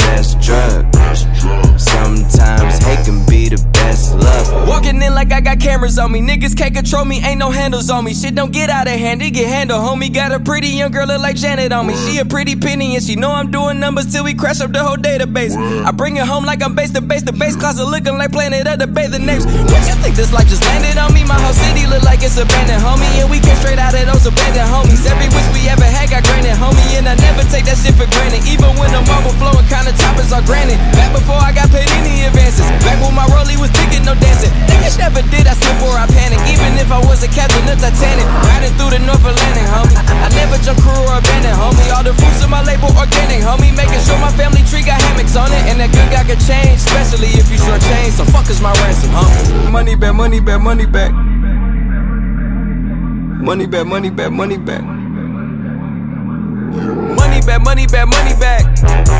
best drug. Sometimes hate can be the best love. Walking in like I got cameras on me. Niggas can't control me, ain't no handles on me. Shit don't get out of hand, it get handled, homie. Got a pretty young girl look like Janet on me. She a pretty penny and she know I'm doing numbers till we crash up the whole database. I bring it home like I'm base to base. The base closet looking like Planet of the Bay the next. What you think this life just landed on me? My whole city look like it's abandoned, homie. And we came straight out of those abandoned homies. Every wish we ever had got granted, homie. And I never take that shit for granted. Even when the marble flowing, kinda toppers are granted. Back before I got paid any advances. Back when my rollie was ticking, no dancing. Niggas never did, I slip or I panic. Even if I was a captain of Titanic, riding through the North Atlantic, homie. I never jump crew or abandoned, homie. All the fruits of my label organic, homie. Making sure my family tree got hammocks on it. And that good guy could change, especially if you short change. So fuck is my ransom, homie. Money back, money back, money back. Money back, money back, money back. Money back, money back, money back.